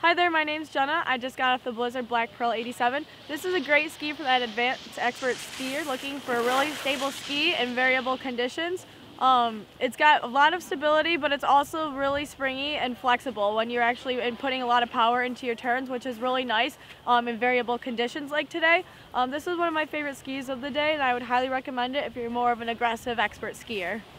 Hi there, my name's Jenna. I just got off the Blizzard Black Pearl 87. This is a great ski for that advanced expert skier looking for a really stable ski in variable conditions. It's got a lot of stability, but it's also really springy and flexible when you're actually putting a lot of power into your turns, which is really nice in variable conditions like today. This is one of my favorite skis of the day, and I would highly recommend it if you're more of an aggressive expert skier.